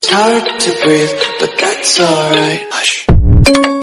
It's hard to breathe, but that's alright. Hush.